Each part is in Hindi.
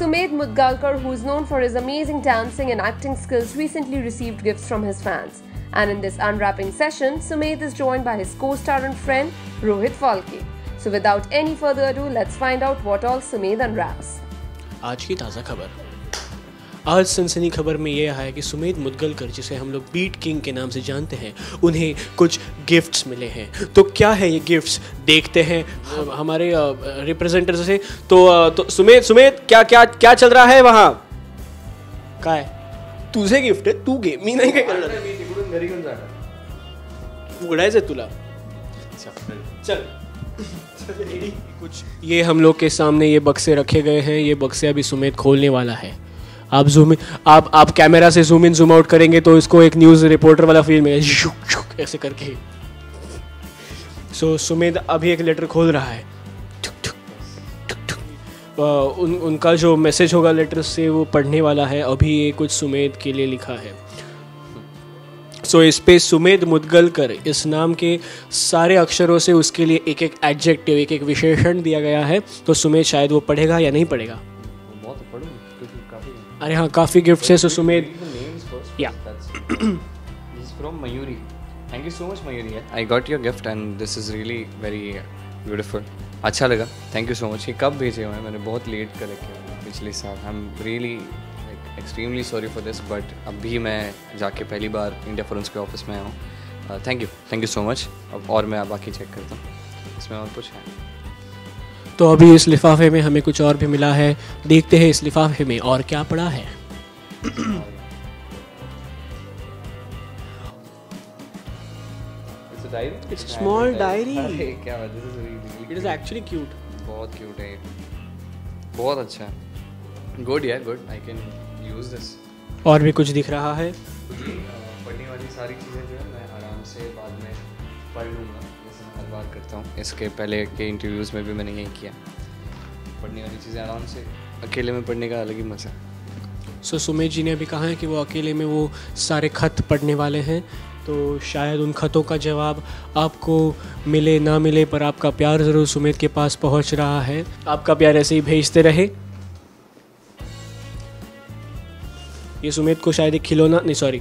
Sumedh Mudgalkar, who is known for his amazing dancing and acting skills, recently received gifts from his fans. And in this unwrapping session, Sumedh is joined by his co-star and friend Rohit Falke. So without any further ado, let's find out what all Sumedh unwraps. आज की ताज़ा खबर। आज सनसनी खबर में यह है कि सुमेध मुदगलकर, जिसे हम लोग बीट किंग के नाम से जानते हैं, उन्हें कुछ गिफ्ट्स मिले हैं। तो क्या है ये गिफ्ट्स, देखते हैं हमारे रिप्रेजेंटेटिव से। तो सुमेध क्या क्या क्या चल रहा है वहाँ? क्या है तुझे गिफ्ट है? तू गे मी नाही काय करणार, मी तिकडून घरी घेऊन जाणार, उघडायचं तुला। चल कुछ ये हम लोग के सामने ये बक्से रखे गए हैं। ये बक्से अभी सुमेध खोलने वाला है। आप कैमरा से जूम इन जूम आउट करेंगे तो इसको एक न्यूज़ रिपोर्टर वाला फील में ऐसे करके। सो सुमेध अभी एक लेटर खोल रहा है। उनका जो मैसेज होगा लेटर से वो पढ़ने वाला है। अभी ये कुछ सुमेध के लिए लिखा है। सो इस पे सुमेध मुदगलकर इस नाम के सारे अक्षरों से उसके लिए एक एक एडजेक्टिव, एक एक विशेषण दिया गया है। तो सुमेध शायद वो पढ़ेगा या नहीं पढ़ेगा। अरे हाँ, काफ़ी गिफ्ट्स है। सो सुमेध या from Mayuri. Thank you so much Mayuri. I got your gift and this is really very beautiful. अच्छा लगा, थैंक यू सो मच। ये कब भेजे हुए हैं? मैंने बहुत लेट कर रखे हैं पिछले साल। I am really extremely sorry for this, but अभी मैं जाके पहली बार इंडिया फॉरेंस के ऑफिस में आया हूँ। Thank you so much. अब और मैं बाकी चेक करता हूँ इसमें और कुछ है। तो अभी इस लिफाफे में हमें कुछ और भी मिला है। देखते हैं इस लिफाफे में और क्या पड़ा है। It's a small diary. क्या बात है, this is really It is actually cute. बहुत क्यूट है, बहुत अच्छा है। गुड यार, good. I can use this. और भी कुछ दिख रहा है। पढ़ने वाली सारी चीज़ें जो है मैं आराम से बाद में पढ़ लूँगा, जैसे मैं हर बार करता हूँ। इसके पहले के इंटरव्यूज़ में भी मैंने यही किया। पढ़ने वाली चीज़ें आराम से अकेले में पढ़ने का अलग ही मज़ा है। सो सुमेध जी ने अभी कहा है कि वो अकेले में वो सारे खत पढ़ने वाले हैं। तो शायद उन खतों का जवाब आपको मिले ना मिले, पर आपका प्यार ज़रूर सुमेध के पास पहुंच रहा है। आपका प्यार ऐसे ही भेजते रहे। ये सुमेध को शायद एक खिलौना, नहीं sorry,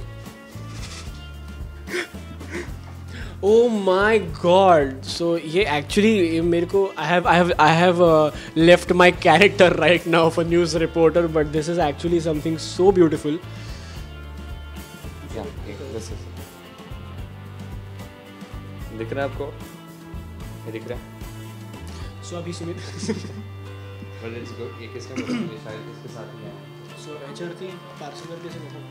oh my god. So ये एक्चुअली मेरे को I have left my character right now for news reporter, but this is actually something so beautiful. दिख रहा है आपको? ये दिख रहा है? सो अभी सुमित Well, it's good. ये किसने बोला? ये शायद इसके साथ ही है। सो एचआरटी पार्सल करके से देखो।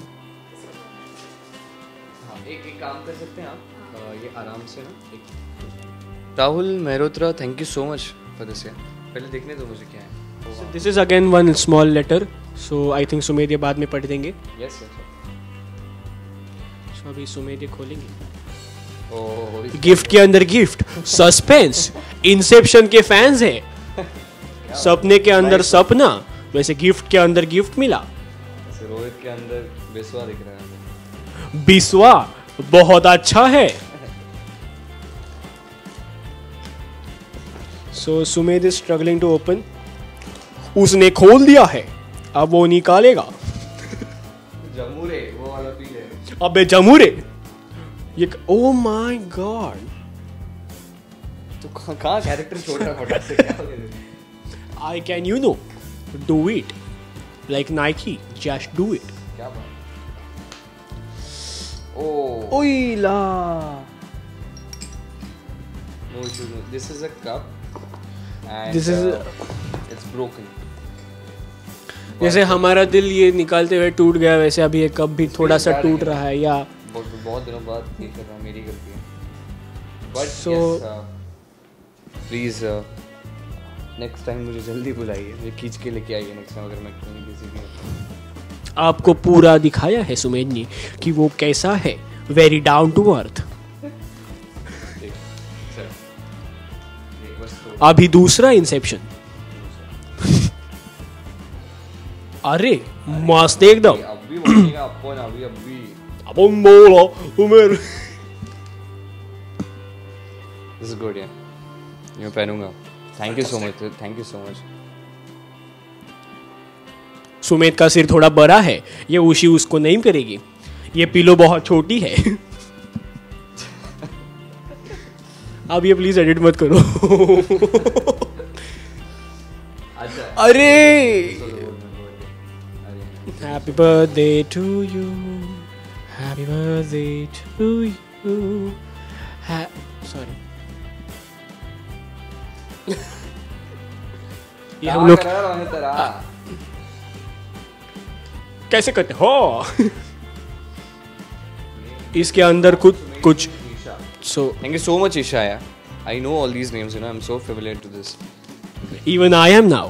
हाँ, एक काम कर सकते हैं आप, ये आराम से ना एक Rahul Mehrotra, thank you so much for this. पहले देखने दो मुझे क्या है। So this is again one small letter. So I think Sumedh ये बाद में पढ़ देंगे। Yes, yes, sir. So अभी सुमेध ये खोलेंगे। गिफ्ट के अंदर गिफ्ट, सस्पेंस, इंसेप्शन के फैंस हैं। सपने के अंदर सपना, वैसे गिफ्ट के अंदर गिफ्ट मिला। रोहित के अंदर बिस्वा दिख रहा है। बिस्वा बहुत अच्छा है। So Sumedh is struggling to open. उसने खोल दिया है, अब वो निकालेगा। जमूरे वो वाला पी ले। अबे जमूरे ये, ओह माय गॉड। तो कहाँ कैरेक्टर छोड़ रहा है फटाक से? क्या I can you know do it like Nike, just do it. क्या बात? Oh voila, no issue. This is a cup and this is it's broken. जैसे हमारा दिल ये निकालते हुए टूट गया, वैसे अभी ये कप भी थोड़ा सा टूट रहा है। या बहुत दिनों बाद ये कर रहा हूँ, मेरी गलती है। But So, please next time मुझे जल्दी बुलाइए, मुझे खींच के लेके आइए नेक्स्ट टाइम अगर मैं कहीं बिजी भी हूँ। आपको पूरा दिखाया है सुमेध ने कि वो कैसा है, वेरी डाउन टू अर्थ। अभी दूसरा इंसेप्शन। अरे मस्त एकदम। अभी बोलेगा अपन, अभी अब बोलो उमर। दिस इज गुड यार, मैं पहनूंगा। Thank you so much, thank you so much. Sumedh का सिर थोड़ा बड़ा है, ये ऊशी उसको नहीं करेगी। ये पिलो बहुत छोटी है। अब ये प्लीज एडिट मत करो। अरे happy birthday to you, happy birthday to you, sorry. ये हम लोग कैसे करते हो? इसके अंदर कुछ so thank you so much Isha, yeah. I know all these names, you know, I'm so familiar to this. even I am now.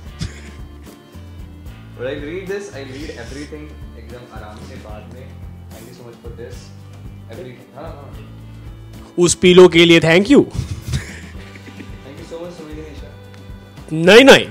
But I'll read this, I'll read everything एकदम आराम से बाद में. Thank you so much for this. Everything. हाँ. उस पिलो के लिए thank you. Thank you so much Sumedh Isha. नहीं.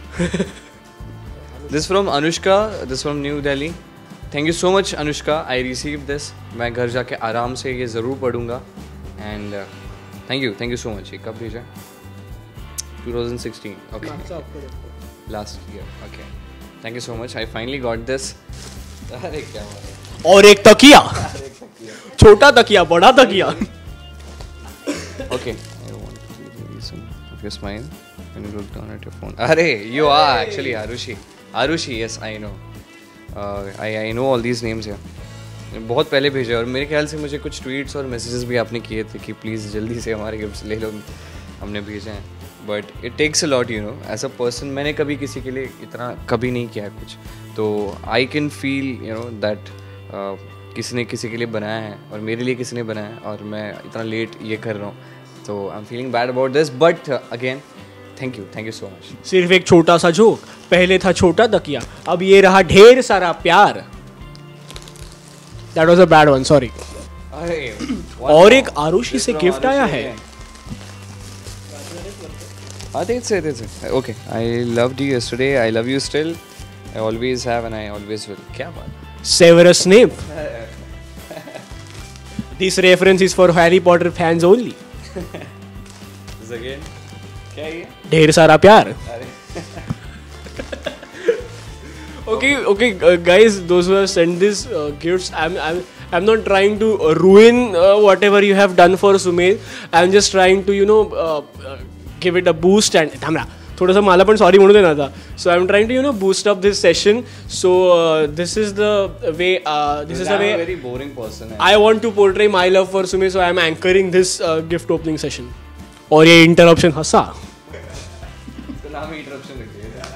This from Anushka, this from New Delhi. Thank you so much Anushka, I received this. मैं घर जाके आराम से ये ज़रूर पढ़ूंगा. And thank you so much. ये कब भेजा? 2016. Okay. Last year. Okay. Thank you so much. I finally got this. अरे क्या हुआ? और एक तकिया. छोटा तकिया, बड़ा तकिया. Okay. I want to give you some of your smile when you look down at your phone. अरे you are actually Arushi, yes I know. I know all these names here. बहुत पहले भेजा और मेरे ख्याल से मुझे कुछ ट्वीट्स और मैसेजेस भी आपने किए थे कि प्लीज़ जल्दी से हमारे गिफ्ट्स ले लो, हमने भेजे हैं. But it takes a lot, you know, as a person. मैंने कभी किसी के लिए इतना कभी नहीं किया है कुछ, तो I can feel you know that किसी ने किसी के लिए बनाया है और मेरे लिए किसी ने बनाया है और मैं इतना लेट ये कर रहा हूँ, तो I am feeling bad about this. But again thank you so much. सिर्फ एक छोटा सा जोक, पहले था छोटा तकिया, अब ये रहा ढेर सारा प्यार. That was a bad one, sorry. और एक आरुषि से गिफ्ट आया है. Okay, I loved you yesterday. I love you still. I always have and I always will. क्या बात? Severus Snape. This reference is for Harry Potter fans only. This again. क्या ये? ढेर सारा प्यार. Okay, guys, those who have sent these gifts, I'm not trying to ruin whatever you have done for Sumedh. I'm just trying to, you know, give it a boost and थांबरा थोड़ा सा मला पण सॉरी म्हणू देना था. So I'm trying to, you know, boost up this session. So this is the way. This is the way. I'm a very boring person. I want to portray my love for Sumedh, so I'm anchoring this gift opening session. और ये interruption हंसा. तो नाम ही interruption रखिए.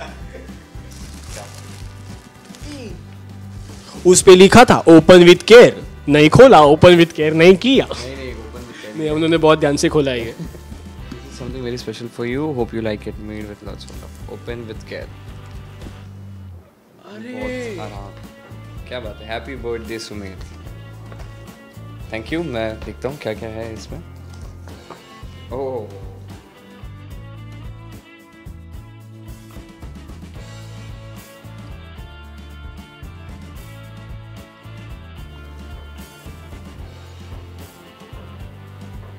उस पे लिखा था ओपन विथ केयर, नहीं खोला. ओपन विथ केयर नहीं किया. नहीं ओपन विथ केयर नहीं, उन्होंने बहुत ध्यान से खोला है ये. Something very special for you. Hope you like it. Made with lots of love. Open with care. अरे क्या बात है. Happy birthday Sumedh. Thank you. मैं देखता हूँ क्या क्या है इसमें. ओह